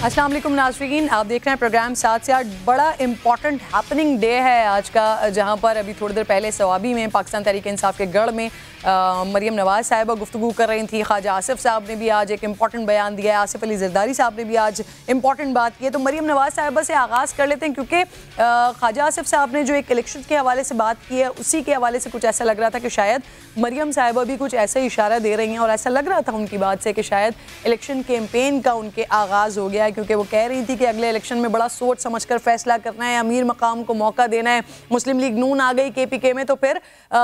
अस्सलाम वालेकुम नाज़रीन, आप देख रहे हैं प्रोग्राम 7 से 8। बड़ा इंपॉर्टेंट हैपनिंग डे है आज का, जहां पर अभी थोड़ी देर पहले सवाबी में पाकिस्तान तहरीक इंसाफ के गढ़ में मरियम नवाज़ साहिबा गुफ्तगू कर रही थी। ख्वाजा आसिफ साहब ने भी आज एक इंपॉर्टेंट बयान दिया है, आसिफ अली ज़रदारी साहब ने भी आज इंपॉर्टेंट बात की है। तो मरियम नवाज़ साहिबा से आगाज़ कर लेते हैं, क्योंकि ख्वाजा आसिफ साहब ने जो एक इलेक्शन के हवाले से बात की है, उसी के हवाले से कुछ ऐसा लग रहा था कि शायद मरियम साहिबा भी कुछ ऐसा ही इशारा दे रही हैं, और ऐसा लग रहा था उनकी बात से कि शायद इलेक्शन कैंपेन का उनके आगाज़ हो गया है, क्योंकि वो कह रही थी कि अगले इलेक्शन में बड़ा सोच समझकर फैसला करना है, अमीर मकाम को मौका देना है। मुस्लिम लीग नून आ गई KPK में तो फिर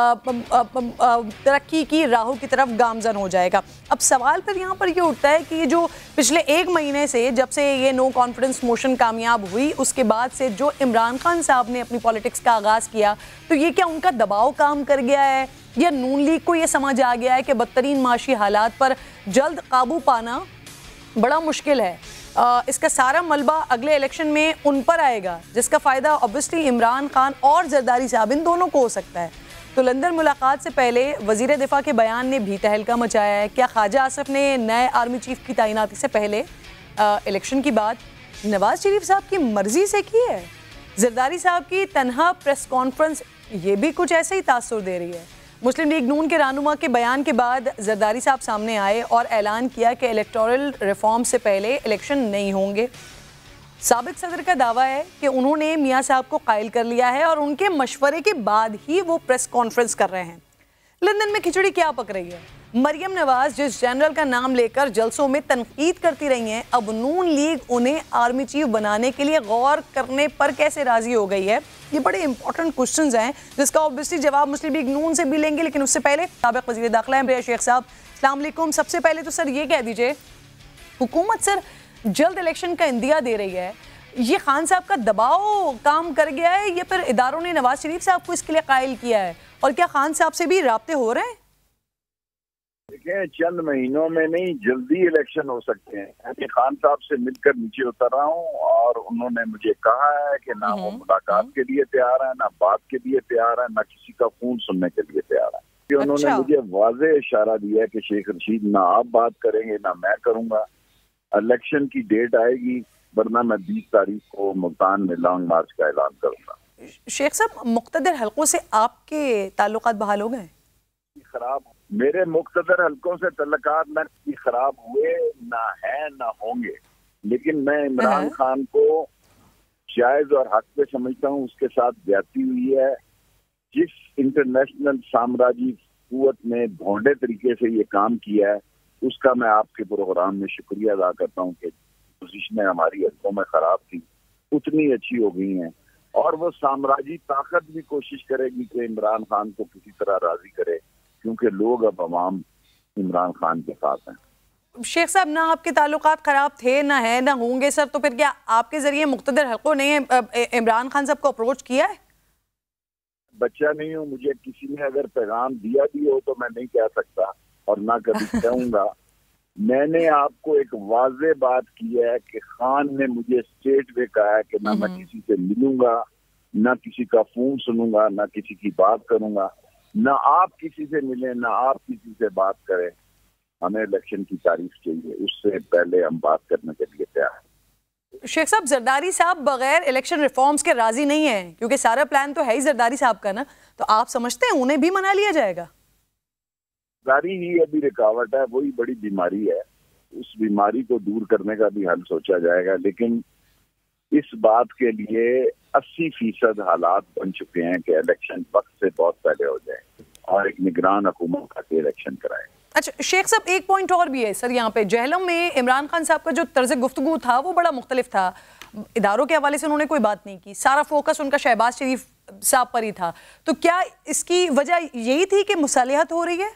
तरक्की की राहों की तरफ गामजन हो जाएगा। अब सवाल फिर यहाँ पर ये उठता है कि ये जो पिछले 1 महीने से, जब से ये नो कॉन्फिडेंस मोशन कामयाब हुई, उसके बाद से जो इमरान खान साहब ने अपनी पॉलिटिक्स का आगाज़ किया, तो ये क्या उनका दबाव काम कर गया है, या नून लीग को ये समझ आ गया है कि बदतरीन माशी हालात पर जल्द काबू पाना बड़ा मुश्किल है। इसका सारा मलबा अगले इलेक्शन में उन पर आएगा, जिसका फ़ायदा ऑब्वियसली इमरान खान और जरदारी साहब इन दोनों को हो सकता है। तो लंदन मुलाकात से पहले वज़ीर दिफा के बयान ने भी तहलका मचाया है। क्या ख्वाजा आसिफ ने नए आर्मी चीफ की तैनाती से पहले इलेक्शन की बात नवाज शरीफ साहब की मर्जी से की है? जरदारी साहब की तनहा प्रेस कॉन्फ्रेंस ये भी कुछ ऐसे ही तासुर दे रही है। मुस्लिम लीग नून के रहनुमा के बयान के बाद जरदारी साहब सामने आए और ऐलान किया कि इलेक्टोरल रिफॉर्म से पहले इलेक्शन नहीं होंगे। साबिक सदर का दावा है कि उन्होंने मियाँ साहब को कायल कर लिया है और उनके मशवरे के बाद ही वो प्रेस कॉन्फ्रेंस कर रहे हैं। लंदन में खिचड़ी क्या पक रही है? मरियम नवाज जिस जनरल का नाम लेकर जलसों में तनकीद करती रही हैं, अब नून लीग उन्हें आर्मी चीफ बनाने के लिए गौर करने पर कैसे राजी हो गई है? ये बड़े इंपॉर्टेंट क्वेश्चंस हैं, जिसका ऑब्वियसली जवाब मुस्लिम लीग नून से भी लेंगे, लेकिन उससे पहले साबिक वज़ीर दाखिला इमरान शेख साहब, अस्सलाम वालेकुम। सबसे पहले तो सर ये कह दीजिए, हुकूमत सर जल्द इलेक्शन का इंदिया दे रही है, ये खान साहब का दबाव काम कर गया है या फिर इदारों ने नवाज शरीफ साहब को इसके लिए कायल किया है, और क्या खान साहब से भी राब्ते हो रहे हैं? देखिए, चंद महीनों में नहीं, जल्दी इलेक्शन हो सकते हैं। मैं खान साहब से मिलकर नीचे उतर रहा हूँ और उन्होंने मुझे कहा है कि ना वो मुलाकात के लिए तैयार है, ना बात के लिए तैयार है, ना किसी का खून सुनने के लिए तैयार है। कि उन्होंने मुझे वाज़ेह इशारा दिया है कि शेख रशीद ना आप बात करेंगे ना मैं करूंगा, इलेक्शन की डेट आएगी, वरना मैं 20 तारीख को मुल्तान में लॉन्ग मार्च का ऐलान करूंगा। शेख साहब, मुख्तदर हलकों से आपके ताल्लुकात बहाल हो गए? खराब, मेरे मुख्तदर हलकों से तल्लुकात ना खराब हुए, ना है ना होंगे, लेकिन मैं इमरान खान को जायज और हक पे समझता हूँ। उसके साथ ज्यादती हुई है। जिस इंटरनेशनल साम्राज्य कुव्वत ने भोंडे तरीके से ये काम किया है, उसका मैं आपके प्रोग्राम में शुक्रिया अदा करता हूँ कि पोजीशनें हमारी हलकों में खराब थी, उतनी अच्छी हो गई हैं, और वो साम्राज्य ताकत भी कोशिश करेगी कि इमरान खान को किसी तरह राजी करे, क्योंकि लोग अब अवाम इमरान खान के साथ हैं। शेख साहब, ना आपके ताल्लुकात खराब थे, ना है ना होंगे सर, तो फिर क्या आपके जरिए मुख्तदर हलकों ने इमरान खान साहब को अप्रोच किया है? बच्चा नहीं हूँ, मुझे किसी ने अगर पैगाम दिया भी हो तो मैं नहीं कह सकता और ना कभी कहूंगा। मैंने आपको एक वाज़ेह बात की है कि खान ने मुझे स्टेट में कहा है कि ना मैं किसी से मिलूंगा, ना किसी का फोन सुनूंगा, ना किसी की बात करूंगा, ना आप किसी से मिलें, ना आप किसी से बात करें। हमें इलेक्शन की तारीख चाहिए, उससे पहले हम बात करने के लिए तैयार हैं। शेख साहब, जरदारी साहब बगैर इलेक्शन रिफॉर्म्स के राजी नहीं है, क्योंकि सारा प्लान तो है ही जरदारी साहब का ना, तो आप समझते हैं उन्हें भी मना लिया जाएगा? जरदारी ही अभी रुकावट है, वही बड़ी बीमारी है। उस बीमारी को दूर करने का भी हल सोचा जाएगा, लेकिन इस बात के लिए 80% हालात बन चुके हैं कि इलेक्शन वक्त से बहुत पहले हो जाए और एक निगरान हुकूमत का इलेक्शन कराए। अच्छा शेख साहब, एक पॉइंट और भी है सर यहाँ पे। जहलम में इमरान खान साहब का जो तर्ज गुफ्तगू था वो बड़ा मुख्तलिफ था। इदारों के हवाले से उन्होंने कोई बात नहीं की, सारा फोकस उनका शहबाज शरीफ साहब पर ही था। तो क्या इसकी वजह यही थी कि मुसालिहत हो रही है?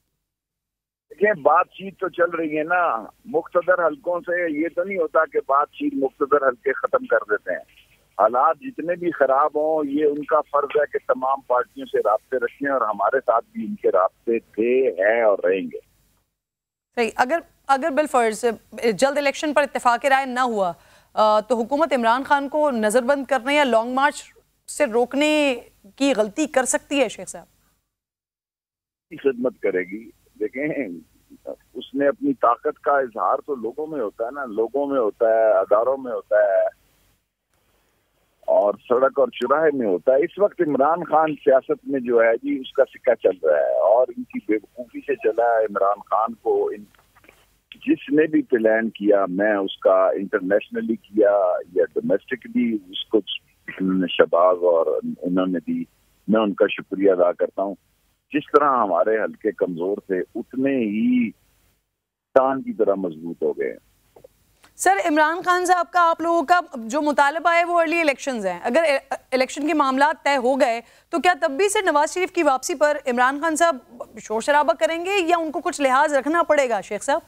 देखिए, बातचीत तो चल रही है ना मुख्तदर हलकों से। ये तो नहीं होता कि बातचीत मुख्तदर हलके खत्म कर देते हैं। हालात जितने भी खराब हों, ये उनका फर्ज है कि तमाम पार्टियों से राब्ते रखें, और हमारे साथ भी इनके राब्ते थे, हैं और रहेंगे। सही। अगर बिलफर्ज जल्द इलेक्शन पर इत्तेफाक राय ना हुआ, तो हुकूमत इमरान खान को नजरबंद करने या लॉन्ग मार्च से रोकने की गलती कर सकती है शेख साहब? खिदमत करेगी। देखें, उसने अपनी ताकत का इजहार तो लोगों में होता है ना, लोगों में होता है, अदारों में होता है और सड़क और चौराहे में होता है। इस वक्त इमरान खान सियासत में जो है जी उसका सिक्का चल रहा है और इनकी बेवकूफ़ी से चला है। इमरान खान को जिसने भी प्लान किया, मैं उसका इंटरनेशनली किया या डोमेस्टिकली उसको इन्होंने शबाज और इन्होंने भी, मैं उनका शुक्रिया अदा करता हूँ। जिस तरह हमारे हल्के कमजोर थे उतने ही टान की तरह मजबूत हो गए। सर, इमरान खान साहब का आप लोगों का जो मुतालबा है वो अर्ली इलेक्शंस हैं। अगर इलेक्शन के मामला तय हो गए तो क्या तब भी से नवाज शरीफ की वापसी पर इमरान खान साहब शोर शराबा करेंगे या उनको कुछ लिहाज रखना पड़ेगा? शेख साहब,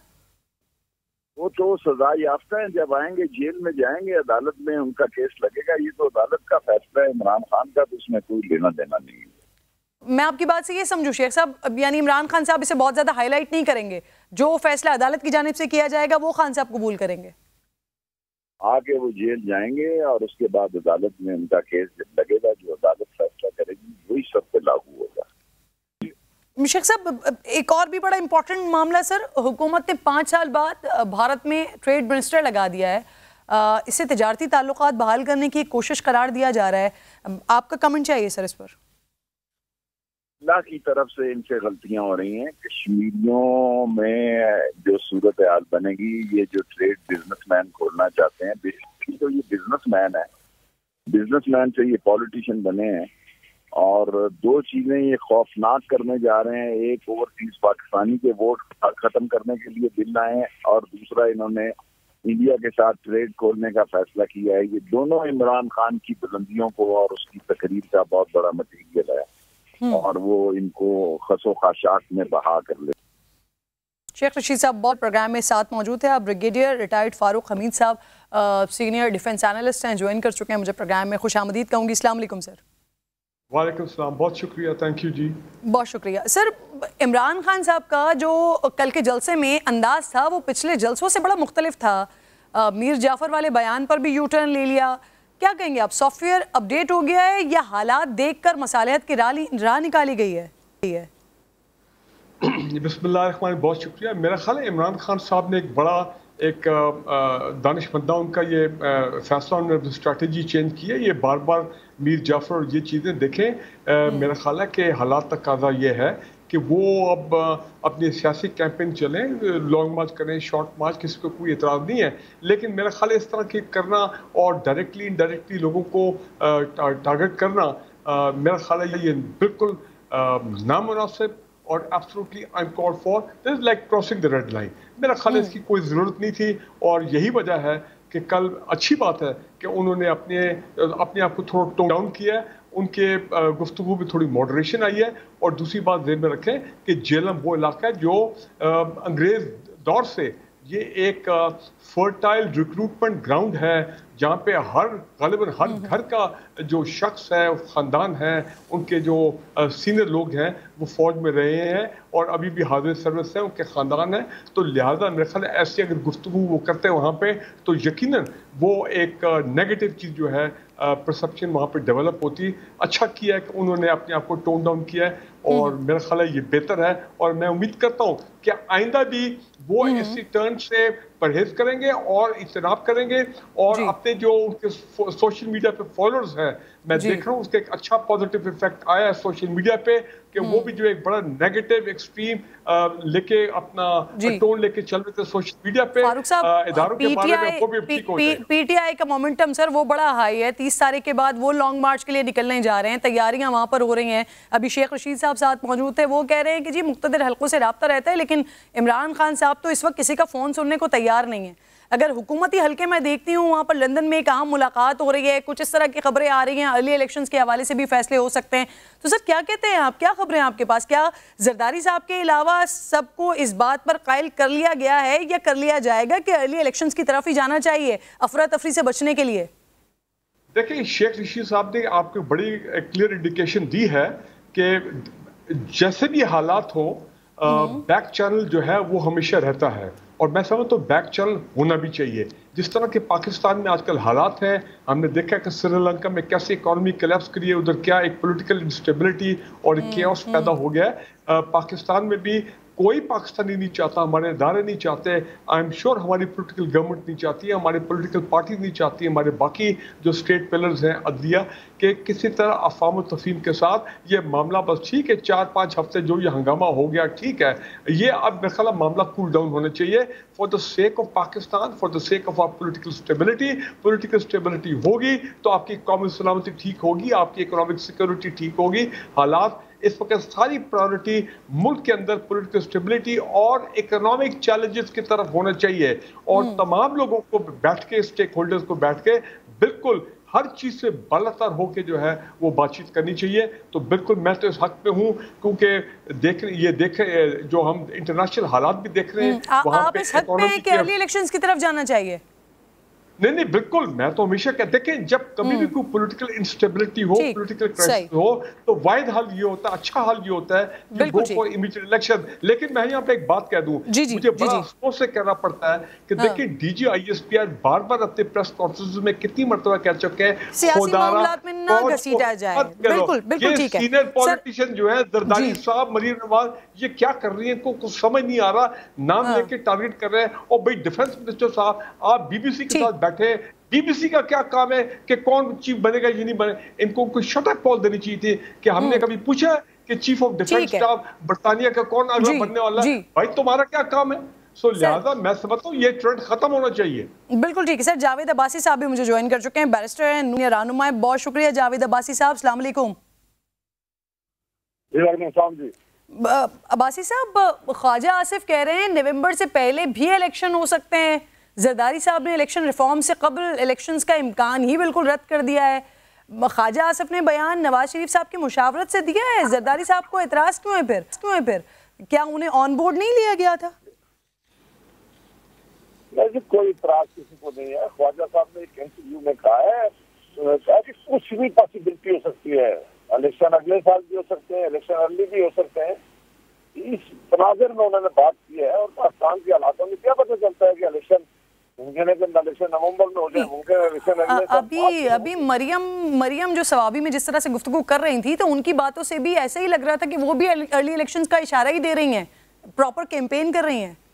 वो तो सजा याफ्ता है, जब आएंगे जेल में जाएंगे, अदालत में उनका केस लगेगा। ये तो अदालत का फैसला है, इमरान खान का तो उसमें कोई लेना देना नहीं है। मैं आपकी बात से ये समझूं शेख साहब, यानी इमरान खान साहब इसे बहुत ज्यादा हाईलाइट नहीं करेंगे, जो फैसला अदालत की जानिब से किया जाएगा वो खान साहब कबूल करेंगे? आगे वो जेल जाएंगे और उसके बाद अदालत में उनका केस जब लगेगा, जो अदालत फैसला करेगी वही सब पे लागू होगा। शेख साहब, एक और भी बड़ा इंपॉर्टेंट मामला सर, हुकूमत ने 5 साल बाद भारत में ट्रेड मिनिस्टर लगा दिया है। इससे तिजारती ताल्लुकात बहाल करने की कोशिश करार दिया जा रहा है। आपका कमेंट चाहिए सर इस पर? अल्लाह की तरफ से इनसे गलतियां हो रही हैं। कश्मीरियों में जो सूरत हाल बनेगी, ये जो ट्रेड बिजनेसमैन खोलना चाहते हैं, बेसिकली तो ये बिजनेसमैन है, बिजनेसमैन से ये पॉलिटिशियन बने हैं और दो चीजें ये खौफनाक करने जा रहे हैं। एक, ओवरसीज पाकिस्तानी के वोट खत्म करने के लिए बिल लाए हैं और दूसरा, इन्होंने इंडिया के साथ ट्रेड खोलने का फैसला किया है। ये दोनों इमरान खान की बुलंदियों को और उसकी तकरीर का बहुत बड़ा मटीरियल है और वो इनको खसो खाशात में बहा कर ले। शेख रशीद साहब बहुत प्रोग्राम में साथ मौजूद है। आप ब्रिगेडियर रिटायर्ड फारूक हमीद साहब सीनियर डिफेंस एनालिस्ट हैं, ज्वाइन कर चुके हैं मुझे प्रोग्राम में। खुशामदीद कहूँगी। अस्सलाम वालेकुम सर। वालेकुम सलाम, बहुत शुक्रिया, थैंक यू जी। बहुत शुक्रिया सर। इमरान खान साहब का जो कल के जलसे में अंदाज था वो पिछले जलसों से बड़ा मुख्तलिफ था। मीर जाफर वाले बयान पर भी यू टर्न ले लिया। क्या कहेंगे आप, सॉफ्टवेयर अपडेट हो गया है या हालात देखकर मसालिहत की राह निकाली गई है? बिस्मिल्लाहिर्रहमानिर्रहीम, बहुत शुक्रिया। मेरा ख्याल है इमरान खान साहब ने एक बड़ा दानिशमंदा उनका ये फैसला, उन्होंने स्ट्रैटेजी चेंज की है। ये बार बार मीर जाफर और ये चीज़ें देखें, मेरा ख्याल है कि हालात तकाज़ा ये है कि वो अब अपनी सियासी कैंपेन चलें, लॉन्ग मार्च करें, शॉर्ट मार्च, किसी को कोई एतराज़ नहीं है। लेकिन मेरा ख्याल है इस तरह की करना और डायरेक्टली इनडायरेक्टली लोगों को टारगेट करना, मेरा ख्याल है ये बिल्कुल नामुनासिब और absolutely I am called for, this is like crossing the red line. मेरा ख्याल है इसकी कोई ज़रूरत नहीं थी और यही वजह है कि कल अच्छी बात है कि उन्होंने अपने आप को थोड़ा टोन डाउन किया है, उनके गुफ्तगू में थोड़ी मॉडरेशन आई है। और दूसरी बात ज़हन में रखें कि जेलम वो इलाका है जो अंग्रेज़ दौर से ये एक फर्टाइल रिक्रूटमेंट ग्राउंड है, जहाँ पे गालिबन हर घर का जो शख्स है, ख़ानदान है, उनके जो सीनियर लोग हैं वो फ़ौज में रहे हैं और अभी भी हाजिर सर्विस है, उनके ख़ानदान है। तो लिहाजा मेरे ख्याल ऐसी अगर गुफ्तगू वो करते हैं वहाँ पे तो यकीनन वो एक नेगेटिव चीज़ जो है परसेप्शन वहाँ पे डेवलप होती। अच्छा किया है कि उन्होंने अपने आप को टोन डाउन किया है और मेरा ख्याल है ये बेहतर है और मैं उम्मीद करता हूँ कि आइंदा भी वो इसी टर्न से परहेज करेंगे और इज्तनाब करेंगे और अपने जो उनके सोशल मीडिया पे फॉलोअर्स हैं, मैं देख रहा हूँ उसका एक अच्छा पॉजिटिव इफेक्ट आया है सोशल मीडिया पे कि वो भी जो एक बड़ा नेगेटिव एक्सट्रीम लेके अपना टोन लेके चल रहे थे सोशल मीडिया पे इदारों के बारे में, वो भी ठीक हो जाएगा। पीटीआई का मोमेंटम सर वो बड़ा हाई है। 30 तारीख के बाद वो लॉन्ग मार्च के लिए निकलने जा रहे हैं, तैयारियां वहां पर हो रही हैं। अभी शेख रशीद साहब साथ मौजूद थे, वो कह रहे हैं कि जी मुख्तलिफ हलकों से रब्ता रहता है लेकिन इमरान खान साहब तो इस वक्त किसी का फोन सुनने को तैयार नहीं है। अगर हुकूमती हल्के मैं देखती हूँ वहाँ पर लंदन में एक अहम मुलाकात हो रही है, कुछ इस तरह की खबरें आ रही हैं, अर्ली इलेक्शंस के हवाले से भी फैसले हो सकते हैं। तो सर क्या कहते हैं आप, क्या खबरें हैं आपके पास? क्या जरदारी साहब के अलावा सबको इस बात पर कायल कर लिया गया है या कर लिया जाएगा कि अर्ली इलेक्शंस की तरफ ही जाना चाहिए अफरा तफरी से बचने के लिए? देखिए, शेख रशीद साहब ने आपको बड़ी क्लियर इंडिकेशन दी है कि जैसे भी हालात हो बैक चैनल जो है वो हमेशा रहता है और मैं समझता हूँ बैक चैनल होना भी चाहिए। जिस तरह के पाकिस्तान में आजकल हालात हैं, हमने देखा कि श्रीलंका में कैसे इकोनॉमी कोलैप्स करी है, उधर क्या एक पॉलिटिकल इंस्टेबिलिटी और केओस पैदा हो गया है। पाकिस्तान में भी कोई पाकिस्तानी नहीं चाहता, हमारे इदारे नहीं चाहते, आई एम श्योर हमारी पॉलिटिकल गवर्नमेंट नहीं चाहती है, हमारी पॉलिटिकल पार्टी नहीं चाहती, हमारे बाकी जो स्टेट पिलर्स हैं अदलिया के किसी तरह अफवाम तफहीम के साथ ये मामला, बस ठीक है 4-5 हफ्ते जो ये हंगामा हो गया ठीक है, ये अब मेरे ख्याल मामला कूल डाउन होना चाहिए for the sake of Pakistan, for the sake of our political stability होगी तो आपकी कौमी सलामती ठीक होगी, आपकी इकोनॉमिक सिक्योरिटी ठीक होगी। हालात इस वक्त सारी प्रायोरिटी मुल्क के अंदर पॉलिटिकल स्टेबिलिटी और इकोनॉमिक चैलेंजेस की तरफ होना चाहिए और तमाम लोगों को बैठ के, स्टेक होल्डर्स को बैठ के बिल्कुल हर चीज से बालातर होके जो है वो बातचीत करनी चाहिए। तो बिल्कुल मैं तो इस हक पे हूँ क्योंकि ये देखे जो हम इंटरनेशनल हालात भी देख रहे हैं आप इस हक पे हैं कि अर्ली इलेक्शंस की तरफ जाना चाहिए? नहीं बिल्कुल, मैं तो हमेशा कहते हैं कि जब कभी भी कोई पॉलिटिकल इंस्टेबिलिटी हो, पॉलिटिकल क्राइसिस हो, तो वाहिद हल ये होता है, अच्छा हल ये होता है कि गो फॉर इमीडिएट इलेक्शन। लेकिन मैं यहाँ पे एक बात कह दूं, मुझे बड़ा अफसोस से कहना पड़ता है कि देखिए डीजी ISPR बार-बार अपने प्रेस कॉन्फ्रेंस में कितनी मरतबा कह चुके हैं सीनियर पॉलिटिशियन जो है जरदारी साहब, मरीम नवाज, ये क्या कर रही है, कुछ समझ नहीं आ रहा, नाम लेके टारगेट कर रहे हैं। और भाई डिफेंस मिनिस्टर साहब, आप BBC के साथ बैठे, BBC का क्या काम है कि कौन चीफ बनेगा ये नहीं बने, इनको कोई शट अप कॉल देनी चाहिए थी कि हमने कभी पूछा कि चीफ ऑफ डिफेंस स्टाफ बरतानिया का कौन अगला बनने वाला है? भाई तुम्हारा क्या काम है? सो लिहाजा मैं समझता हूँ ये ट्रेंड खत्म होना चाहिए। बिल्कुल ठीक है सर। जावेद अब्बासी साहब भी मुझे ज्वाइन कर चुके हैं, बैरिस्टर हैं, रहनुमा है। बहुत शुक्रिया जावेद अब्बासी साहब, अस्सलाम वालेकुम। अब्बासी साहब, ख्वाजा आसिफ कह रहे हैं नवंबर से पहले भी इलेक्शन हो सकते हैं। जरदारी साहब ने इलेक्शन रिफॉर्म से कबल इलेक्शंस का इम्कान ही बिल्कुल रद्द कर दिया है। ख्वाजा आसिफ ने बयान नवाज शरीफ साहब की मुशावरत से दिया है, जरदारी साहब को एतराज क्यों है फिर? क्या उन्हें ऑन बोर्ड नहीं लिया गया था? कोई इतराज किसी को नहीं है। ख्वाजा साहब ने एक इंटरव्यू में कहा है कि कुछ भी पॉसिबिलिटी हो सकती है, इलेक्शन अगले साल भी हो सकते हैं, इलेक्शन अर्ली भी हो सकते हैं। इस तनाज़ुर में उन्होंने बात की है और पाकिस्तान के हालातों में क्या पता चलता है कि इलेक्शन नवंबर में हो जाए। अभी मरियम जो सवाबी में जिस तरह से गुफ्तगू कर रही थी, तो उनकी बातों से भी ऐसा ही लग रहा था कि वो भी अर्ली इलेक्शंस का इशारा ही दे रही हैं, प्रॉपर कैंपेन कर रही हैं।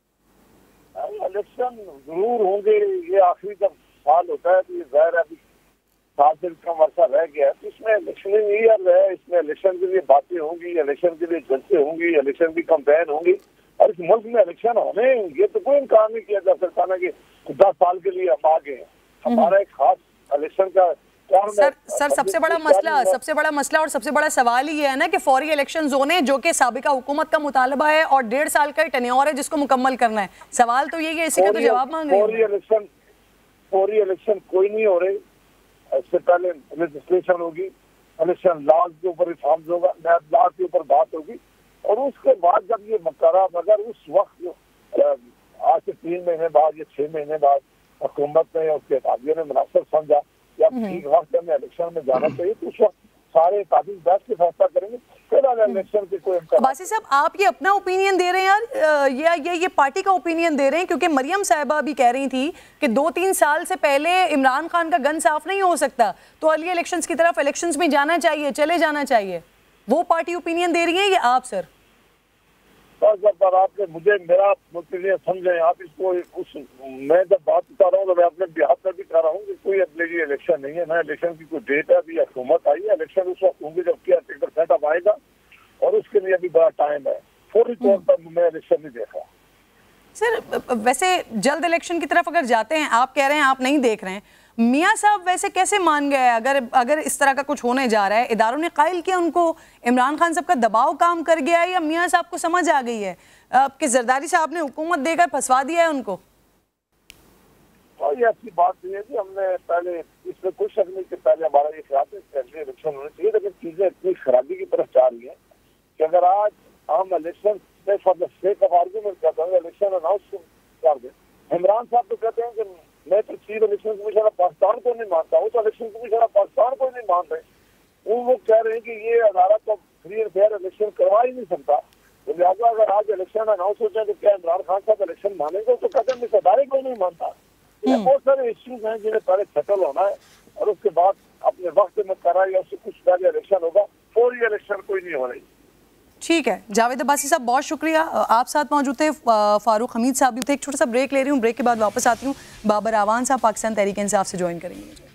इलेक्शन जरूर होंगे, ये आखिरी जब साल होता है तो ये जाहिर है अभी 7 दिन का वर्षा रह गया है, तो इसमें इलेक्शन ईयर है, इसमें इलेक्शन के लिए बातें होंगी, इलेक्शन के लिए जलसे होंगी, इलेक्शन की कैंपेन होंगी और इस मुल्क में इलेक्शन होने, ये तो कोई इनकार नहीं किया जा सकता ना कि 10 साल के लिए हम आ गए हैं। हमारा एक खास इलेक्शन का सर सबसे बड़ा मसला और सबसे बड़ा सवाल ही है ना कि फौरी इलेक्शन होने, जो कि साबिका हुकूमत का मुतालबा है और 1.5 साल का टेन्योर है जिसको मुकम्मल करना है। सवाल तो यही है, इसी का तो जवाब मांग रहे हैं। फौरी इलेक्शन कोई नहीं हो रहे, इससे पहले लेजिस्लेशन होगी, इलेक्शन लॉज के ऊपर रिफॉर्म्स होगा, नया लॉ के ऊपर बात होगी और उसके बाद जब ये मुकर्रर, अगर उस वक्त आज से 3 महीने बाद या 6 महीने बाद हुकूमत ने उसके अकादियों ने मुनासिब समझा या ठीक वक्त में इलेक्शन में जाना चाहिए, तो उस वक्त सारे काबिल बैठ के फैसला करेंगे। फिर इलेक्शन के कोई अब्बासी साहब, आप ये अपना ओपिनियन दे रहे हैं यार या ये पार्टी का ओपिनियन दे रहे हैं? क्योंकि मरियम साहिबा भी कह रही थी कि 2-3 साल से पहले इमरान खान का गन साफ नहीं हो सकता, तो अर्ली इलेक्शंस की तरफ इलेक्शंस में जाना चाहिए, चले जाना चाहिए। वो पार्टी ओपिनियन दे रही है या आप सर? पर आपने मुझे मेरा ओपिनियन समझे आप इसको, मैं जब बात कर रहा हूँ तो मैं अपने बिहार पर भी कर रहा हूँ कि कोई अगले इलेक्शन नहीं है, ना इलेक्शन की कोई डेट है, अभी हुकूमत आई है, इलेक्शन उस वक्त होंगे जब क्या सेटअप आएगा और उसके लिए अभी बड़ा टाइम है। फौरी तौर पर मैं इलेक्शन नहीं देखा। सर वैसे जल्द इलेक्शन की तरफ अगर जाते हैं, आप कह रहे हैं आप नहीं देख रहे हैं, मियाँ साहब वैसे कैसे मान गए अगर इस तरह का कुछ होने जा रहा है? इदारों ने कायल किया उनको, इमरान खान साहब का दबाव काम कर गया है या मियाँ साहब को समझ आ गई है कि जरदारी साहब ने हुकूमत देकर फंसवा दिया है उनको? और ये अच्छी बात नहीं है कि हमने पहले, इसमें कोई शक नहीं कि पहले हमारा ये ख्याल है कि इलेक्शन होने चाहिए, लेकिन चीजें इतनी खराबी की तरफ जा रही है कि अगर आज हम election for the sake of argument करते हैं, इलेक्शन अनाउंस कर दें। इमरान साहब तो कहते हैं कि मैं तो chief election commission of Pakistan को नहीं मानता हूँ, तो इलेक्शन कमीशन ऑफ पाकिस्तान को नहीं मान रहे। वो कह रहे हैं कि ये अदालत तो फ्री एंड फेयर इलेक्शन करवा ही नहीं सकता, तो लिहाजा अगर आज इलेक्शन अनाउंस होते हैं तो क्या इमरान खान साहब इलेक्शन मानेंगे? तो कहते हैं इस अदारे को नहीं मानता। बहुत सारे इश्यूज हैं जिन्हें पहले सेटल होना है और उसके बाद अपने वक्त में करा या उससे कुछ पहले इलेक्शन होगा। फौरी इलेक्शन कोई नहीं हो रही। ठीक है जावेद अब्बासी साहब, बहुत शुक्रिया। आप साथ मौजूद थे, फारूक हमीद साहब भी थे। एक छोटा सा ब्रेक ले रही हूँ, ब्रेक के बाद वापस आती हूँ। बाबर आवान साहब पाकिस्तान तहरीक इंसाफ से ज्वाइन करेंगे मुझे।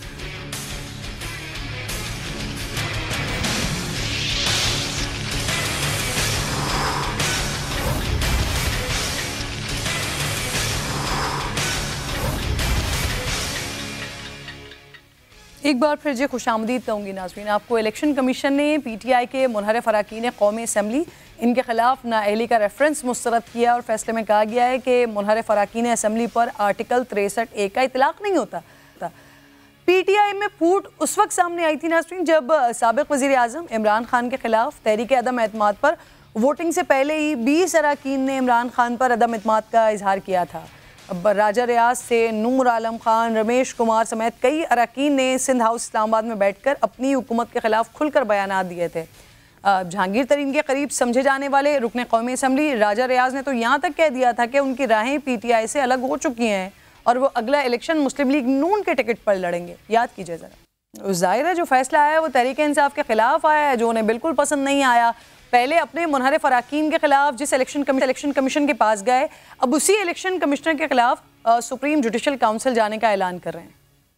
एक बार फिर जी खुशामदीद कहूँगी नाज़रीन आपको। इलेक्शन कमीशन ने PTI के मुनहरफ अरकान कौमी असम्बली इनके खिलाफ नाअहली का रेफरेंस मुस्तरद किया और फैसले में कहा गया है कि मुनहरफ अरकान असम्बली पर आर्टिकल 63A का इतलाक़ नहीं होता। PTI में फूट उस वक्त सामने आई थी नाज़रीन जब साबिक़ वज़ीर आज़म इमरान खान के खिलाफ तहरीक अदम एतमाद पर वोटिंग से पहले ही 20 अरकान ने इमरान खान पर अदम एतमाद का इजहार किया था। राजा रियाज से नूर आलम खान, रमेश कुमार समेत कई अरकान ने सिंध हाउस इस्लामाबाद में बैठकर अपनी हुकूमत के खिलाफ खुलकर बयानात दिए थे। जहांगीर तरीन के करीब समझे जाने वाले रुकन कौमी असम्बली राजा रियाज ने तो यहाँ तक कह दिया था कि उनकी राहें PTI से अलग हो चुकी हैं और वो अगला इलेक्शन मुस्लिम लीग नून के टिकट पर लड़ेंगे। याद कीजिए ज़रा। ज़ाहिर है जो फैसला आया है वो तहरीक इंसाफ के खिलाफ आया है, जो उन्हें बिल्कुल पसंद नहीं आया। पहले अपने मुनहरफ अरकान के खिलाफ जिस इलेक्शन कमीशन के पास गए, अब उसी इलेक्शन कमिश्नर के खिलाफ सुप्रीम जुडिशल काउंसिल जाने का ऐलान कर रहे हैं।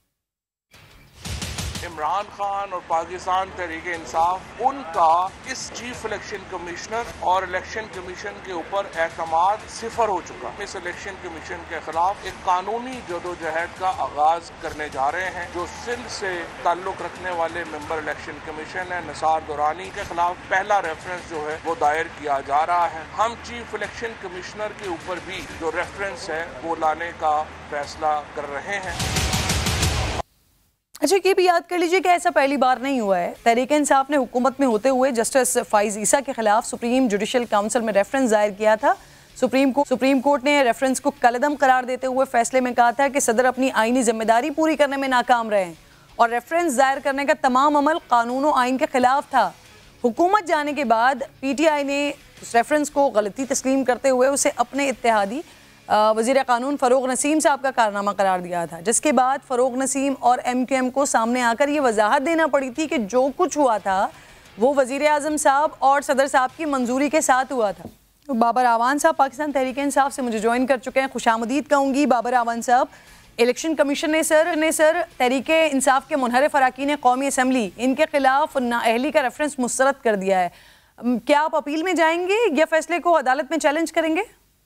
इमरान खान और पाकिस्तान तहरीक इंसाफ, उनका इस चीफ इलेक्शन कमिश्नर और इलेक्शन कमीशन के ऊपर एतमाद सिफर हो चुका। इस इलेक्शन कमीशन के खिलाफ एक कानूनी जदोजहद का आगाज करने जा रहे हैं। जो सिंध से ताल्लुक रखने वाले मेंबर इलेक्शन कमीशन है निसार दुरानी के खिलाफ पहला रेफरेंस जो है वो दायर किया जा रहा है। हम चीफ इलेक्शन कमिश्नर के ऊपर भी जो रेफरेंस है वो लाने का फैसला कर रहे हैं। अच्छा ये भी याद कर लीजिए कि ऐसा पहली बार नहीं हुआ है। तहरीक इंसाफ ने हुकूमत में होते हुए जस्टिस फाइज ईसा के खिलाफ सुप्रीम जुडिशल काउंसिल में रेफरेंस दायर किया था। सुप्रीम कोर्ट ने रेफरेंस को कलअदम करार देते हुए फैसले में कहा था कि सदर अपनी आईनी जिम्मेदारी पूरी करने में नाकाम रहे और रेफरेंस दायर करने का तमाम अमल कानून और आइन के खिलाफ था। हुकूमत जाने के बाद PTI ने उस रेफरेंस को गलती तस्लीम करते हुए उसे अपने इत्तेहादी वज़ीर क़ानून फ़रूग़ नसीम साहब का कारनामा करार दिया था, जिसके बाद फ़रूग़ नसीम और MQM को सामने आकर ये वजाहत देना पड़ी थी कि जो कुछ हुआ था वो वज़ीर आज़म साहब और सदर साहब की मंजूरी के साथ हुआ था। तो बाबर आवान साहब पाकिस्तान तहरीक इंसाफ से मुझे ज्वाइन कर चुके हैं। खुशामदीद कहूँगी बाबर आवान साहब। इलेक्शन कमीशन ने सर तहरीक इंसाफ के मुनहरफ अरकान कौमी असम्बली इनके खिलाफ नाअहली का रेफरेंस मुस्तरद कर दिया है। क्या आप अपील में जाएंगे या फैसले को अदालत में चैलेंज करेंगे?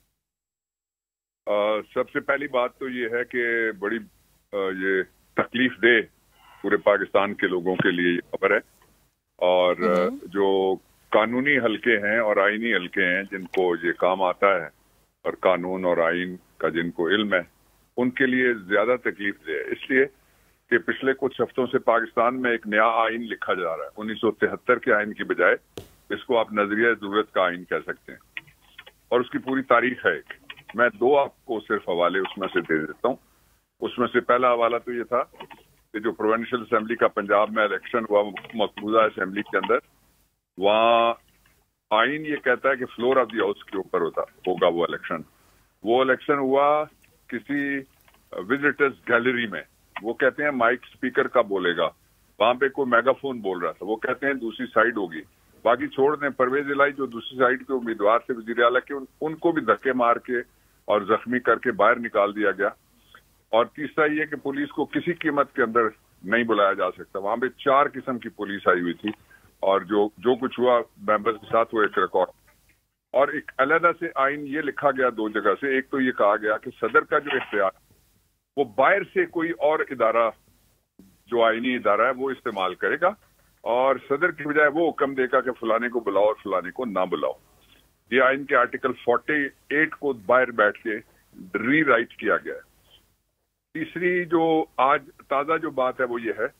सबसे पहली बात तो ये है कि बड़ी ये तकलीफ दे पूरे पाकिस्तान के लोगों के लिए ये खबर है। और जो कानूनी हलके हैं और आईनी हलके हैं जिनको ये काम आता है और कानून और आइन का जिनको इल्म है, उनके लिए ज्यादा तकलीफ दे, इसलिए कि पिछले कुछ हफ्तों से पाकिस्तान में एक नया आइन लिखा जा रहा है। 1973 के आइन की बजाय इसको आप नजरिया जरूरत का आइन कह सकते हैं, और उसकी पूरी तारीख है। मैं दो आपको सिर्फ हवाले उसमें से दे देता हूँ। उसमें से पहला हवाला तो ये था कि जो प्रोविंशियल असेंबली का पंजाब में इलेक्शन हुआ मकबूजा असेंबली के अंदर, वहाँ आइन ये कहता है कि फ्लोर ऑफ द हाउस के ऊपर होगा वो इलेक्शन। वो इलेक्शन हुआ किसी विजिटर्स गैलरी में। वो कहते हैं माइक स्पीकर का बोलेगा, वहां पे कोई मेगाफोन बोल रहा था, वो कहते हैं दूसरी साइड होगी। बाकी छोड़ दें, परवेज इलाही जो दूसरी साइड के उम्मीदवार थे वजीर आला के, उनको भी धक्के मार के और जख्मी करके बाहर निकाल दिया गया। और तीसरा ये कि पुलिस को किसी कीमत के अंदर नहीं बुलाया जा सकता। वहां पे 4 किस्म की पुलिस आई हुई थी और जो कुछ हुआ मेंबर्स के साथ वो एक रिकॉर्ड। और एक अलहदा से आइन ये लिखा गया 2 जगह से। एक तो ये कहा गया कि सदर का जो इख्तियार वो बाहर से कोई और इदारा, जो आईनी इदारा है, वो इस्तेमाल करेगा और सदर की बजाय वो हुक्म देगा कि फलाने को बुलाओ और फलाने को ना बुलाओ। ये आइन के आर्टिकल 48 को बाहर बैठ के री राइट किया गया है। तीसरी जो आज ताजा जो बात है वो ये है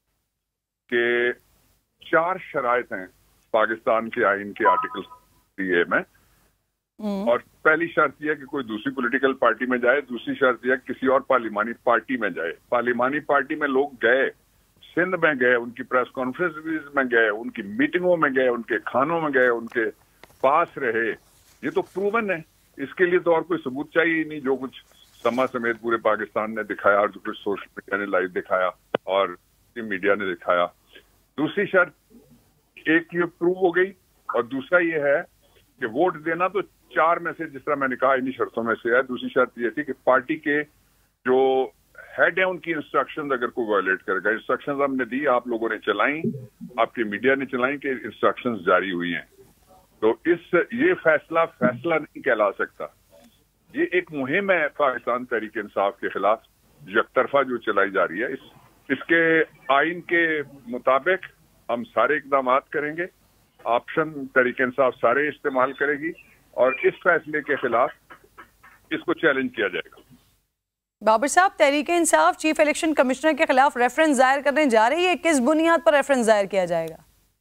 कि 4 शराइत हैं पाकिस्तान के आइन के आर्टिकल 3A में। और पहली शर्त यह है कि कोई दूसरी पॉलिटिकल पार्टी में जाए, दूसरी शर्त यह है कि किसी और पार्लिमानी पार्टी में जाए। पार्लिमानी पार्टी में लोग गए, सिंध में गए, उनकी प्रेस कॉन्फ्रेंस में गए, उनकी मीटिंगों में गए, उनके खानों में गए, उनके पास रहे। ये तो प्रूवन है, इसके लिए तो और कोई सबूत चाहिए ही नहीं। जो कुछ समा समेत पूरे पाकिस्तान ने दिखाया और जो कुछ सोशल मीडिया ने लाइव दिखाया और मीडिया ने दिखाया। दूसरी शर्त एक ये प्रूव हो गई और दूसरा ये है कि वोट देना तो 4 में से, जिस तरह मैंने कहा, इन्हीं शर्तों में से है। दूसरी शर्त ये थी कि पार्टी के जो हेड है उनकी इंस्ट्रक्शंस अगर कोई वायलेट करेगा, इंस्ट्रक्शंस हमने दी, आप लोगों ने चलाई, आपकी मीडिया ने चलाई कि इंस्ट्रक्शंस जारी हुई हैं, तो ये फैसला नहीं कहला सकता। ये एक मुहिम है पाकिस्तान तहरीक इंसाफ के खिलाफ यकतरफा जो चलाई जा रही है। इसके आइन के मुताबिक हम सारे इकदाम करेंगे, ऑप्शन तहरीक इंसाफ सारे इस्तेमाल करेगी और इस फैसले के खिलाफ इसको चैलेंज किया जाएगा। बाबर साहब, Tehreek Insaf chief election commissioner के खिलाफ रेफरेंस दायर करने जा रही है, किस बुनियाद पर रेफरेंस दायर किया जाएगा?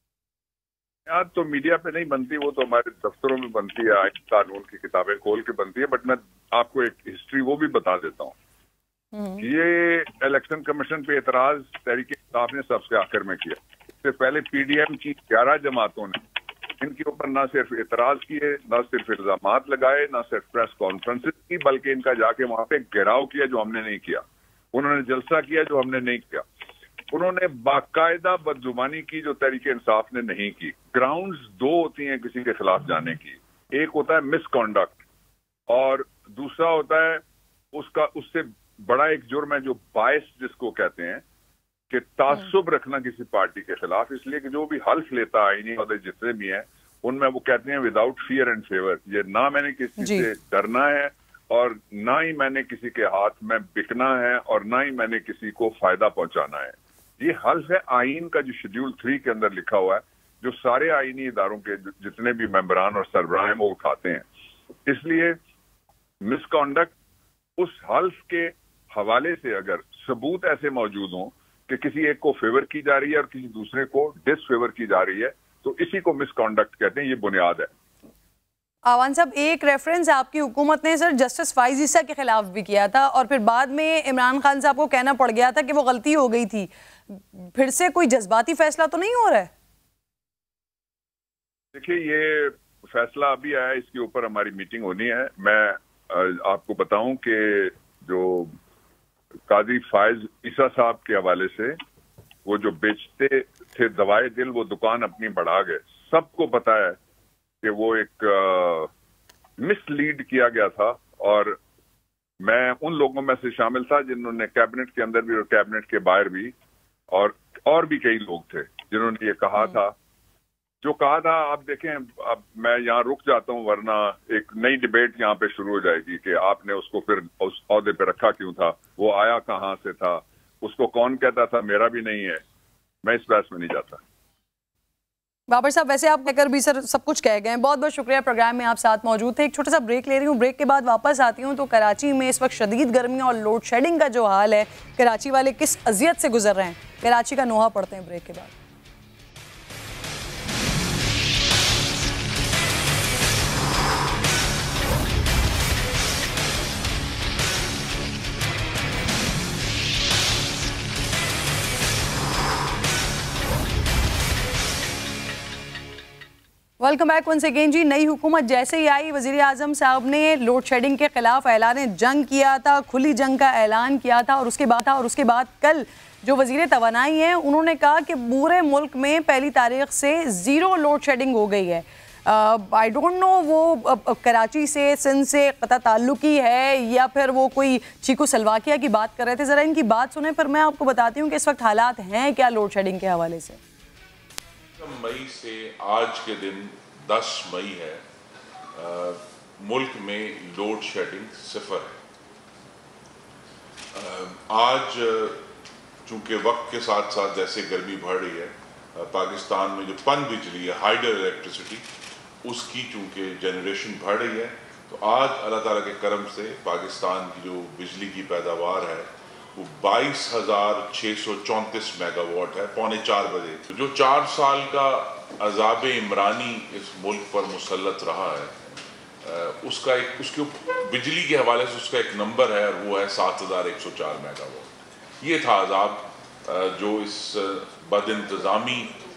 याद तो मीडिया पे नहीं बनती, वो तो हमारे दफ्तरों में बनती है, आइन कानून की किताबें खोल के बनती है, बट मैं आपको एक हिस्ट्री वो भी बता देता हूँ। ये इलेक्शन कमीशन पे एतराज तहरीक इंसाफ ने सबसे आखिर में किया। इससे पहले पीडीएम की 11 जमातों ने इनके ऊपर ना सिर्फ एतराज किए, ना सिर्फ इल्जामात लगाए, ना सिर्फ प्रेस कॉन्फ्रेंसेस की, बल्कि इनका जाके वहां पे घेराव किया जो हमने नहीं किया। उन्होंने जलसा किया जो हमने नहीं किया। उन्होंने बाकायदा बदजुबानी की जो तहरीक इंसाफ ने नहीं की। ग्राउंड्स 2 होती हैं किसी के खिलाफ जाने की, एक होता है मिसकॉन्डक्ट और दूसरा होता है उससे बड़ा एक जुर्म है जो बायस जिसको कहते हैं, कि तासुब रखना किसी पार्टी के खिलाफ। इसलिए कि जो भी हल्फ लेता है आईनी और जितने भी हैं उनमें वो कहते हैं विदाउट फियर एंड फेवर, ये ना मैंने किसी से डरना है और ना ही मैंने किसी के हाथ में बिकना है और ना ही मैंने किसी को फायदा पहुंचाना है। ये हल्फ है आइन का जो शेड्यूल 3 के अंदर लिखा हुआ है, जो सारे आईनी इदारों के जितने भी मेंबरान और सरबराह हैं वो उठाते हैं। इसलिए मिसकॉन्डक्ट उस हल्फ के हवाले से अगर सबूत ऐसे मौजूद हों कि किसी एक को फेवर की जा रही है और किसी दूसरे को डिसफेवर की जा रही है, तो इसी को मिसकॉन्डक्ट कहते हैं। ये बुनियाद है। आवान साहब, एक रेफरेंस आपकी हुकूमत ने सर जस्टिस फाइज ईसा के खिलाफ भी किया था और फिर बाद में इमरान खान साहब को कहना पड़ गया था कि वो गलती हो गई थी। फिर से कोई जज्बाती फैसला तो नहीं हो रहा है? देखिए, ये फैसला अभी आया, इसके ऊपर हमारी मीटिंग होनी है। मैं आपको बताऊं कि जो काजी फाइज ईसा साहब के हवाले से वो जो बेचते थे दवाए दिल, वो दुकान अपनी बढ़ा गए। सबको पता है कि वो एक मिसलीड किया गया था और मैं उन लोगों में से शामिल था जिन्होंने कैबिनेट के अंदर भी और कैबिनेट के बाहर भी और भी कई लोग थे जिन्होंने ये कहा था, जो कहा था। आप देखें, अब मैं यहाँ रुक जाता हूँ वरना एक नई डिबेट यहाँ पे शुरू हो जाएगी कि आपने उसको फिर उस ओहदे पे रखा क्यों था, वो आया कहाँ से था, उसको कौन कहता था, मेरा भी नहीं है। मैं इस बहस में नहीं जाता। बाबर साहब, वैसे आप कहकर भी सर सब कुछ कह गए हैं। बहुत बहुत शुक्रिया, प्रोग्राम में आप साथ मौजूद थे। एक छोटा सा ब्रेक ले रही हूँ, ब्रेक के बाद वापस आती हूँ। तो कराची में इस वक्त शदीद गर्मी और लोड शेडिंग का जो हाल है, कराची वाले किस अजियत से गुजर रहे हैं, कराची का नोहा पढ़ते हैं ब्रेक के बाद। वेलकम बैक वंस अगेन जी। नई हुकूमत जैसे ही आई, वज़ीर आज़म साहब ने लोड शेडिंग के खिलाफ ऐलान जंग किया था, खुली जंग का ऐलान किया था और उसके बाद कल जो वज़ीर तवानाई हैं उन्होंने कहा कि पूरे मुल्क में पहली तारीख से 0 लोड शेडिंग हो गई है। आई डोंट नो वो कराची से, सिंध से कता ताल्लुकी है या फिर वो कोई चीकू सलवाकिया की बात कर रहे थे। ज़रा इनकी बात सुने, फिर मैं आपको बताती हूँ कि इस वक्त हालात हैं क्या लोड शेडिंग के हवाले से। मई से आज के दिन 10 मई है, मुल्क में लोड शेडिंग 0 है। आज चूंकि वक्त के साथ साथ जैसे गर्मी बढ़ रही है, पाकिस्तान में जो पन बिजली है, हाइडल इलेक्ट्रिसिटी, उसकी चूंकि जनरेशन बढ़ रही है, तो आज अल्लाह ताला के करम से पाकिस्तान की जो बिजली की पैदावार है वो 22,634 मेगावाट है, 3:45 बजे। जो 4 साल का अज़ाब इमरानी इस मुल्क पर मुसल्लत रहा है, उसके बिजली के हवाले से उसका एक नंबर है और वो है 7,104 मेगावाट। ये था अज़ाब जो इस बदइंतज़ामी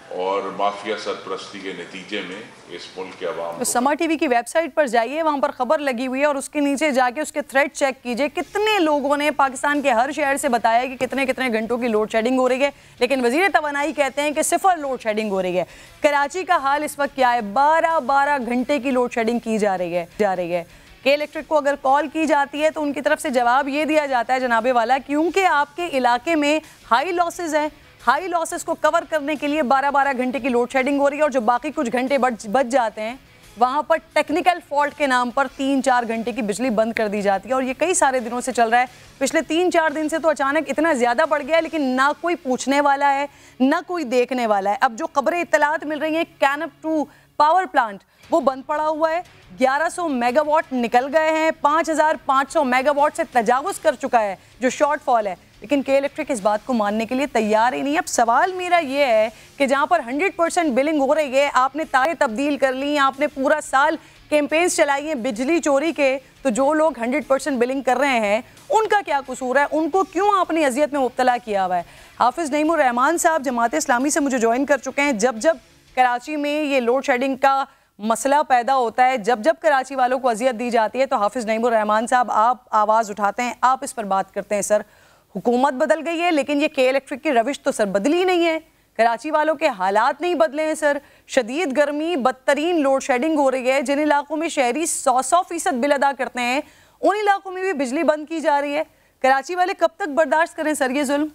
और माफिया सरपरस्ती के नतीजे में इस मुल्क के अवाम तो समा टीवी की वेबसाइट पर जाइए, वहां पर खबर लगी हुई है और उसके नीचे जाके उसके थ्रेड चेक कीजिए। कितने लोगों ने पाकिस्तान के हर शहर से बताया कि कितने कितने घंटों की लोड शेडिंग हो रही है, लेकिन वजीर तवानाई कहते हैं कि सिफर लोड शेडिंग हो रही है। कराची का हाल इस वक्त क्या है? 12 घंटे की लोड शेडिंग की जा रही है। के इलेक्ट्रिक को अगर कॉल की जाती है तो उनकी तरफ से जवाब ये दिया जाता है, जनाबे वाला, क्योंकि आपके इलाके में हाई लॉसेस हैं, हाई लॉसेस को कवर करने के लिए 12 घंटे की लोड शेडिंग हो रही है और जो बाकी कुछ घंटे बच जाते हैं वहाँ पर टेक्निकल फॉल्ट के नाम पर 3-4 घंटे की बिजली बंद कर दी जाती है। और ये कई सारे दिनों से चल रहा है। पिछले 3-4 दिन से तो अचानक इतना ज़्यादा बढ़ गया है, लेकिन ना कोई पूछने वाला है ना कोई देखने वाला है। अब जो खबरें इत्तलात मिल रही हैं, कैनप 2 पावर प्लांट वो बंद पड़ा हुआ है, 1100 मेगावाट निकल गए हैं, 5500 मेगावाट से तजावुज़ कर चुका है जो शॉर्टफॉल है, लेकिन के इलेक्ट्रिक इस बात को मानने के लिए तैयार ही नहीं। अब सवाल मेरा ये है कि जहाँ पर 100% बिलिंग हो रही है, आपने तारें तब्दील कर ली, आपने पूरा साल कैंपेन्स चलाई हैं बिजली चोरी के, तो जो लोग 100% बिलिंग कर रहे हैं उनका क्या कसूर है? उनको क्यों आपने अजियत में मुब्तला किया हुआ है? हाफिज़ नईमुर रहमान साहब जमात इस्लामी से मुझे ज्वाइन कर चुके हैं। जब जब कराची में ये लोड शेडिंग का मसला पैदा होता है, जब जब कराची वालों को अजियत दी जाती है, तो हाफिज़ नईमुर रहमान साहब आप आवाज़ उठाते हैं, आप इस पर बात करते हैं। सर, हुकूमत बदल गई है लेकिन ये के इलेक्ट्रिक की रविश तो सर बदली नहीं है, कराची वालों के हालात नहीं बदले हैं सर। शदीद गर्मी, बदतरीन लोड शेडिंग हो रही है, जिन इलाकों में शहरी 100% बिल अदा करते हैं उन इलाकों में भी बिजली बंद की जा रही है। कराची वाले कब तक बर्दाश्त करें सर ये जुल्म?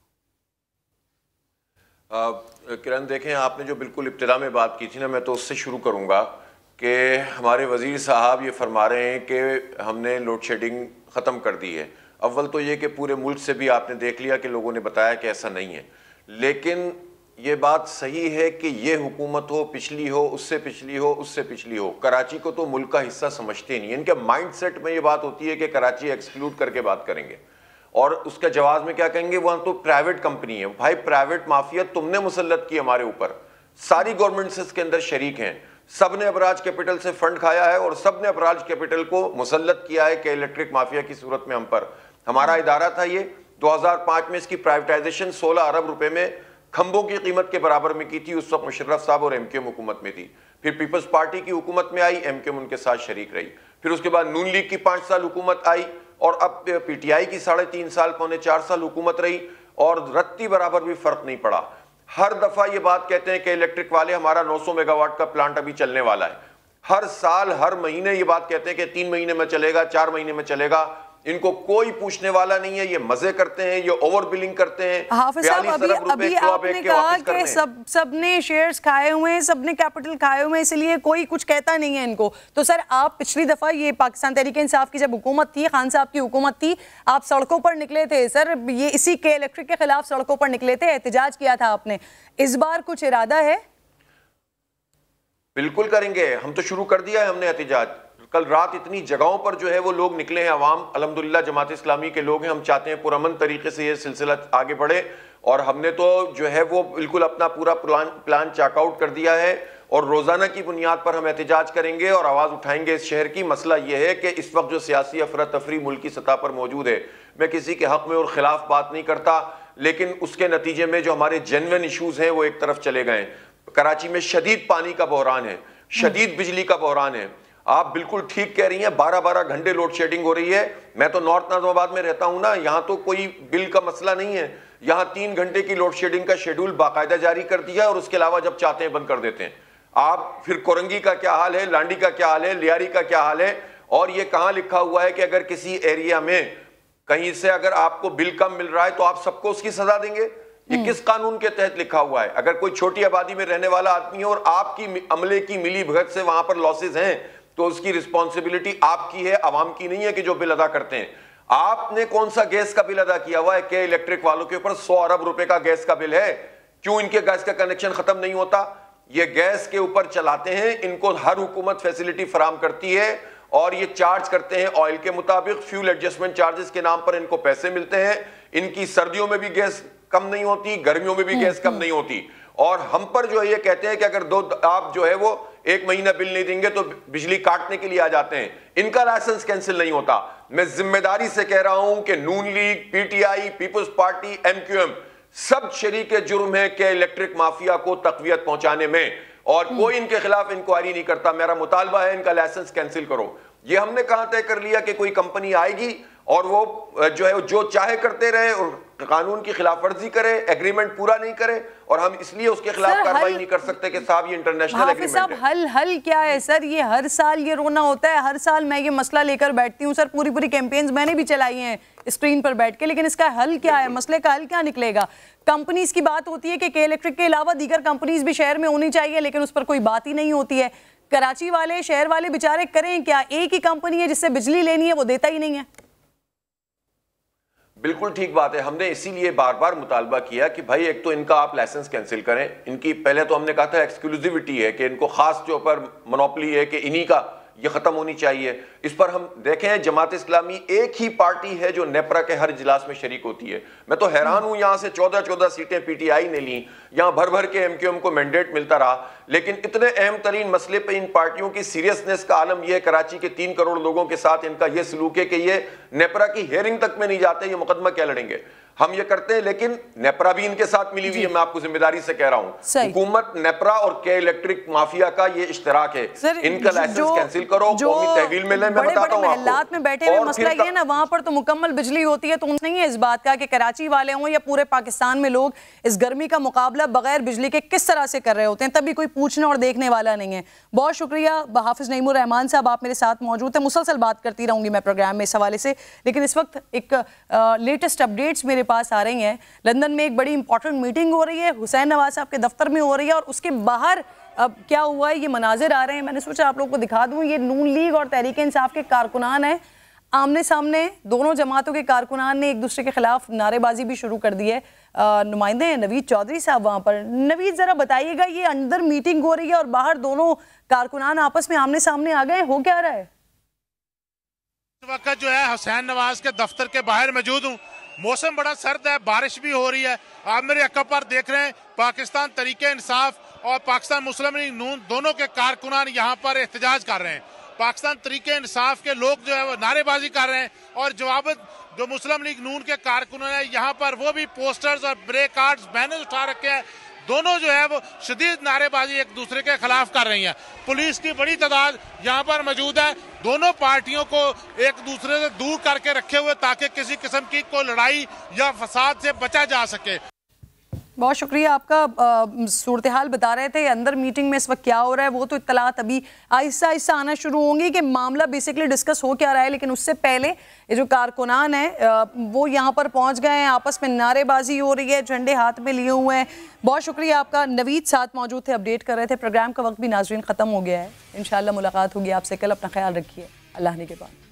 किरण, देखें, आपने जो बिल्कुल इब्तिदा में बात की थी ना, मैं तो उससे शुरू करूँगा कि हमारे वज़ीर साहब ये फरमा रहे हैं कि हमने लोड शेडिंग ख़त्म कर दी है। अव्वल तो ये कि पूरे मुल्क से भी आपने देख लिया कि लोगों ने बताया कि ऐसा नहीं है, लेकिन ये बात सही है कि ये हुकूमत हो, पिछली हो, उससे पिछली हो, उससे पिछली हो, कराची को तो मुल्क का हिस्सा समझते नहीं। इनके माइंडसेट में ये बात होती है कि कराची एक्सक्लूड करके बात करेंगे और उसका जवाब में क्या कहेंगे, वहाँ तो प्राइवेट कंपनी है। भाई, प्राइवेट माफिया तुमने मुसल्लत की हमारे ऊपर, सारी गवर्नमेंट से इसके अंदर शरीक हैं, सब ने अबराज कैपिटल से फंड खाया है और सब ने अबराज कैपिटल को मुसल्लत किया है कि इलेक्ट्रिक माफिया की सूरत में हम पर। हमारा इदारा था ये, 2005 में इसकी प्राइवेटाइजेशन 16 अरब रुपए में खंभों की कीमत के बराबर में की थी। उस वक्त मुशर्रफ साहब और एमक्यूएम हुकूमत में थी। फिर पीपल्स पार्टी की हुकूमत में आई, एमक्यूएम उनके साथ शरीक रही। फिर उसके बाद नून लीग की 5 साल हुकूमत आई और अब पीटीआई की 3.5 साल, 4 साल हुकूमत रही और रत्ती बराबर भी फर्क नहीं पड़ा। हर दफा ये बात कहते हैं कि इलेक्ट्रिक वाले हमारा 900 मेगावाट का प्लांट अभी चलने वाला है। हर साल हर महीने ये बात कहते हैं कि 3 महीने में चलेगा, 4 महीने में चलेगा। इनको कोई पूछने वाला नहीं है, ये मजे करते हैं, ये ओवर बिलिंग करते हैं। हाफिज साहब, अभी आपने कहा कि सबने शेयर्स खाए हुए हैं, सबने कैपिटल खाए हुए हैं, इसलिए कोई कुछ कहता नहीं है इनको। तो सर, आप पिछली दफा ये पाकिस्तान तहरीक इंसाफ की जब हुकूमत थी, खान साहब की हुकूमत थी, आप सड़कों पर निकले थे सर, ये इसी के इलेक्ट्रिक के खिलाफ सड़कों पर निकले थे, एहतजाज किया था आपने। इस बार कुछ इरादा है? बिल्कुल करेंगे, हम तो शुरू कर दिया है हमने एहतजाज। कल रात इतनी जगहों पर जो है वो लोग निकले हैं, अवाम अल्हम्दुलिल्लाह जमात इस्लामी के लोग हैं। हम चाहते हैं पुरअमन तरीके से ये सिलसिला आगे बढ़े और हमने तो जो है वो बिल्कुल अपना पूरा प्लान चेकआउट कर दिया है और रोज़ाना की बुनियाद पर हम एहतजाज करेंगे और आवाज़ उठाएंगे इस शहर की। मसला ये है कि इस वक्त जो सियासी अफरा तफरी मुल्क की सतह पर मौजूद है, मैं किसी के हक़ में और ख़िलाफ़ बात नहीं करता, लेकिन उसके नतीजे में जो हमारे जेन्युइन इशूज़ हैं वो एक तरफ चले गए। कराची में शदीद पानी का बहरान है, शदीद बिजली का बहरान है। आप बिल्कुल ठीक कह रही हैं, 12-12 घंटे लोड शेडिंग हो रही है। मैं तो नॉर्थ नाज़िमाबाद में रहता हूं ना, यहाँ तो कोई बिल का मसला नहीं है। यहाँ 3 घंटे की लोड शेडिंग का शेड्यूल बाकायदा जारी कर दिया और उसके अलावा जब चाहते हैं बंद कर देते हैं। आप फिर कोरंगी का क्या हाल है, लांडी का क्या हाल है, लियारी का क्या हाल है? और ये कहाँ लिखा हुआ है कि अगर किसी एरिया में कहीं से अगर आपको बिल कम मिल रहा है तो आप सबको उसकी सजा देंगे? ये किस कानून के तहत लिखा हुआ है? अगर कोई छोटी आबादी में रहने वाला आदमी है और आपकी अमले की मिली भगत से वहां पर लॉसेज हैं तो उसकी रिस्पॉन्सिबिलिटी आपकी है, आवाम की नहीं है कि जो बिल अदा करते हैं। आपने कौन सा गैस का बिल अदा किया हुआ है कि इलेक्ट्रिक वालों के ऊपर 100 अरब रुपए का गैस का बिल है? क्यों इनके गैस का कनेक्शन खत्म नहीं होता? ये गैस के ऊपर चलाते हैं, इनको हर हुकूमत फैसिलिटी फराम करती है और ये चार्ज करते हैं ऑयल के मुताबिक। फ्यूल एडजस्टमेंट चार्जेस के नाम पर इनको पैसे मिलते हैं। इनकी सर्दियों में भी गैस कम नहीं होती, गर्मियों में भी गैस कम नहीं होती। और हम पर जो है ये कहते हैं कि अगर आप जो है वो 1 महीना बिल नहीं देंगे तो बिजली काटने के लिए आ जाते हैं। इनका लाइसेंस कैंसिल नहीं होता। मैं जिम्मेदारी से कह रहा हूं कि Noon league, PTI, People's party, MQM सब शरीक जुर्म है कि इलेक्ट्रिक माफिया को तकवियत पहुंचाने में, और कोई इनके खिलाफ इंक्वायरी नहीं करता। मेरा मुतालबा है इनका लाइसेंस कैंसिल करो। ये हमने कहां तय कर लिया कि कोई कंपनी आएगी और वो जो है जो चाहे करते रहे और कानून की खिलाफ वर्जी करे, एग्रीमेंट पूरा नहीं करे, और हम इसलिए उसके खिलाफ कार्रवाई नहीं कर सकते कि साहब ये इंटरनेशनल एग्रीमेंट है। हल क्या है सर? ये हर साल ये रोना होता है, हर साल मैं ये मसला लेकर बैठती हूँ सर, पूरी कैंपेन्स मैंने भी चलाई हैं स्क्रीन पर बैठ के, लेकिन इसका हल क्या है? मसले का हल क्या निकलेगा? कंपनीज की बात होती है कि के इलेक्ट्रिक के अलावा दीगर कंपनीज भी शहर में होनी चाहिए, लेकिन उस पर कोई बात ही नहीं होती है। कराची वाले, शहर वाले बेचारे करें क्या? एक ही कंपनी है जिससे बिजली लेनी है, वो देता ही नहीं है। बिल्कुल ठीक बात है। हमने इसीलिए बार बार मुतालबा किया कि भाई एक तो इनका आप लाइसेंस कैंसिल करें। इनकी पहले तो हमने कहा था एक्सक्लूसिविटी है कि इनको खास जो पर मोनोपोली है कि इन्हीं का, ये खत्म होनी चाहिए। इस पर हम देखें जमात इस्लामी एक ही पार्टी है जो नेपरा के हर इजलास में शरीक होती है। मैं तो हैरान हूं, यहां से 14 सीटें पीटीआई ने ली, यहां भर भर के एमक्यूएम को मैंडेट मिलता रहा, लेकिन इतने अहम तरीन मसले पे इन पार्टियों की सीरियसनेस का आलम यह है, कराची के 3 करोड़ लोगों के साथ इनका यह सलूक है कि ये नेपरा की हेयरिंग तक में नहीं जाते, ये मुकदमा क्या लड़ेंगे। हम ये करते हैं, लेकिन नेपरा भी इनके साथ मिली हुई है। मैं आपको जिम्मेदारी से कह रहा हूं, हुकूमत नेपरा और के इलेक्ट्रिक माफिया का ये इश्तराक है। इनका लाइसेंस कैंसिल करो, कौमी तहवील में ले। मैं बताता हूं महल्लात में बैठे हुए मसला ये ना, वहां पर तो मुकम्मल बिजली होती है, तो नहीं है इस बात का कि कराची वाले हों या पूरे पाकिस्तान में लोग इस गर्मी का मुकाबला बगैर बिजली के किस तरह से कर रहे होते हैं, तभी कोई पूछने और देखने वाला नहीं है। बहुत शुक्रिया हाफिज नईमुर रहमान साहब, आप मेरे साथ मौजूद हैं। मुसलसल बात करती रहूंगी मैं प्रोग्राम में इस हवाले से, लेकिन इस वक्त एक लेटेस्ट अपडेट्स मेरे पास आ रही हैं। लंदन में एक बड़ी इंपॉर्टेंट मीटिंग हो रही है, हुसैन नवाज साहब के दफ्तर में हो रही है, और उसके बाहर अब क्या हुआ है, ये मनाजिर आ रहे हैं। मैंने सोचा आप लोगों को दिखा दूं। ये नून लीग और तहरीक इंसाफ के कारकुनान हैं, आमने सामने दोनों जमातों के कारकुनान ने एक दूसरे के खिलाफ नारेबाजी भी शुरू कर दी है। नुमाइंदे हैं नवीद चौधरी साहब वहां पर। नवीद, जरा बताइएगा, ये अंदर मीटिंग हो रही है और बाहर दोनों कारकुनान आपस में आमने सामने आ गए, हो क्या रहा है? इस वक्त जो है हुसैन नवाज के दफ्तर के बाहर मौजूद हूँ। मौसम बड़ा सर्द है, बारिश भी हो रही है। आप मेरे अक्का पर देख रहे हैं पाकिस्तान तरीके इंसाफ और पाकिस्तान मुस्लिम लीग नून दोनों के कारकुनान यहाँ पर एहतजाज कर रहे हैं। पाकिस्तान तरीके इंसाफ के लोग जो है वो नारेबाजी कर रहे हैं, और जवाब जो मुस्लिम लीग नून के कारकुनान है यहाँ पर वो भी पोस्टर्स और ब्रे कार्ड्स बैनर उठा रखे हैं। दोनों जो है वो शदीद नारेबाजी एक दूसरे के खिलाफ कर रही हैं। पुलिस की बड़ी तादाद यहाँ पर मौजूद है, दोनों पार्टियों को एक दूसरे से दूर करके रखे हुए ताकि किसी किस्म की कोई लड़ाई या फसाद से बचा जा सके। बहुत शुक्रिया आपका। सूरत हाल बता रहे थे अंदर मीटिंग में इस वक्त क्या हो रहा है, वो तो इत्तलात अभी आहिस्ता आहिस्ता आना शुरू होंगी कि मामला बेसिकली डिस्कस हो क्या रहा है, लेकिन उससे पहले ये जो कारकुनान है वो यहाँ पर पहुँच गए हैं, आपस में नारेबाजी हो रही है, झंडे हाथ में लिए हुए हैं। बहुत शुक्रिया आपका। नवीद साथ मौजूद थे, अपडेट कर रहे थे। प्रोग्राम का वक्त भी नाज़रीन ख़त्म हो गया है। इंशाल्लाह मुलाकात होगी आपसे कल। अपना ख्याल रखिए। अल्लाह ने के बाद।